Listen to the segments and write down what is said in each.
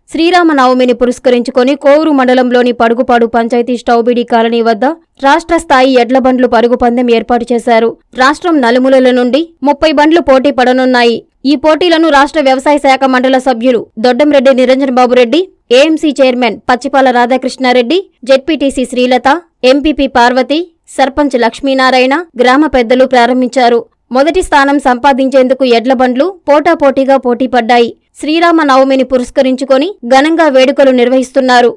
శ్రీరామనవమిని పురస్కరించుకొని కోవూరు మండలంలోని పడుగుపాడు పంచాయతీ స్టౌబిడి కాలనీ వద్ద రాష్ట్ర స్థాయి ఎడ్ల బండ్లు పరుగు పందెం ఏర్పాటు చేశారు. రాష్ట్రం నలుమూలల నుండి 30 బండ్లు పోటీ పడనున్నాయి. ఈ పోటీలను రాష్ట్ర వ్యవసాయ శాఖ మండల సభ్యులు Doddamreddy Niranjan Babureddy, AMC chairman Pachipala Radhakrishnareddy, ZPTC Srilatha, MPP Parvathi, sarpanch Lakshminarayana, గ్రామ పెద్దలు ప్రారంభించారు. మొదటి స్థానం సంపాదించేందుకు ఎడ్ల బండ్లు పోటాపోటీగా పోటీపడ్డాయి. శ్రీరామనవమిని పురస్కరించుకొని ఘనంగా వేడుకలు నిర్వహిస్తున్నారు.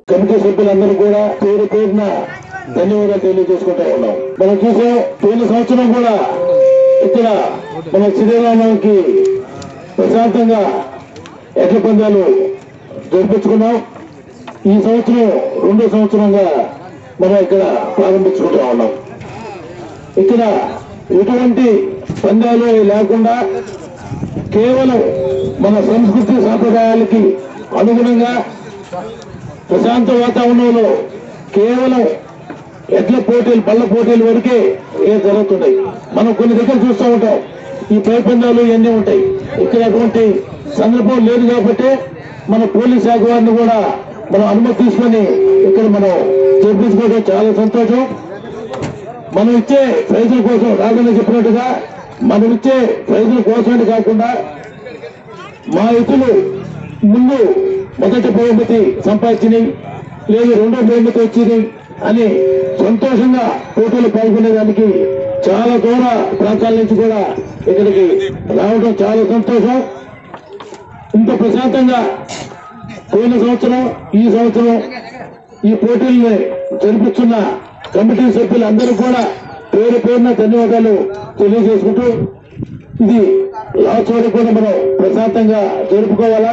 ధన్యవాదాలు తెలియజేసుకుంటా ఉన్నాం. మనం చూసాం పోయిన సంవత్సరం కూడా ఇక్కడ మన శ్రీరామకి ప్రశాంతంగా ఎడ్ల పందాలు జరిపించుకున్నాం. ఈ సంవత్సరం రెండో సంవత్సరంగా మనం ఇక్కడ ప్రారంభించుకుంటా ఉన్నాం. ఇక్కడ ఎటువంటి పందాలు లేకుండా కేవలం మన సంస్కృతి సాంప్రదాయాలకి అనుగుణంగా ప్రశాంత వాతావరణంలో కేవలం ఎడ్ల పోటీలు, బళ్ళ పోటీలు వరకే జరుగుతున్నాయి. మనం కొన్ని దగ్గర చూస్తూ ఉంటాం, ఈ పైపందాలు ఇవన్నీ ఉంటాయి. ఇక్కడ అటువంటి సందర్భం లేదు కాబట్టి మన పోలీస్ శాఖ వారిని కూడా మనం అనుమతి తీసుకొని ఇక్కడ మనం చేపించుకోవడం చాలా సంతోషం. మనం ఇచ్చే ప్రైజుల కోసం రాజన్న చెప్పినట్టుగా మనం ఇచ్చే ప్రైజుల కోసమే కాకుండా మా ఇతరులు ముందు మొదటి బహుమతి సంపాదించినవి లేదు రెండో బహుమతి వచ్చింది అని సంతోషంగా పోటీలు పాల్గొనేదానికి చాలా దూర ప్రాంతాల నుంచి కూడా ఇక్కడికి రావడం చాలా సంతోషం. ఇంత ప్రశాంతంగా పోయిన సంవత్సరం ఈ సంవత్సరం ఈ పోటీల్ని జరిపిస్తున్న కమిటీ సభ్యులందరూ కూడా పేరు పేరున ధన్యవాదాలు తెలియజేసుకుంటూ ఇది లాస్ట్ వరకు కూడా మనం ప్రశాంతంగా జరుపుకోవాలా.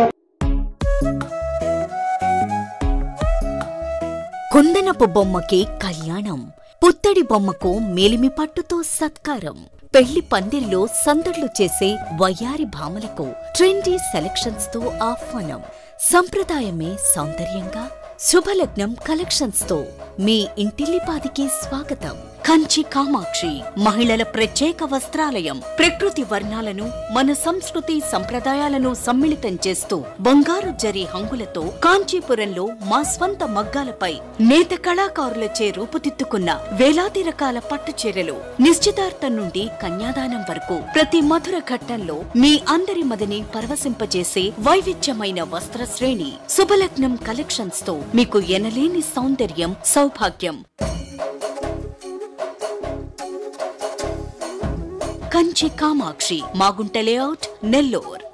కుందనపు బొమ్మకి కళ్యాణం, పుత్తడి బొమ్మకు మేలిమి పట్టుతో సత్కారం, పెళ్లి పందిరిలో సందడ్లు చేసే వయ్యారి భామలకు ట్రెండీ సెలక్షన్స్ తో ఆహ్వానం. సంప్రదాయమే సౌందర్యంగా శుభలగ్నం కలెక్షన్స్ తో మీ ఇంటిల్లిపాదికి స్వాగతం. కంచి కామాక్షి మహిళల ప్రత్యేక వస్త్రాలయం. ప్రకృతి వర్ణాలను మన సంస్కృతి సంప్రదాయాలను సమ్మిళితం చేస్తూ బంగారు జరి హంగులతో కాంచీపురంలో మా స్వంత మగ్గాలపై నేత కళాకారులచే రూపుదిద్దుకున్న వేలాది రకాల పట్టు చీరలు. నిశ్చితార్థం నుండి కన్యాదానం వరకు ప్రతి మధుర ఘట్టంలో మీ అందరి మదిని పరవశింపజేసే వైవిధ్యమైన వస్త్ర శ్రేణి. శుభలగ్నం కలెక్షన్స్ తో మీకు ఎనలేని సౌందర్యం, సౌభాగ్యం. కంచి కామాక్షి, మాగుంట లేఅవుట్, నెల్లూరు.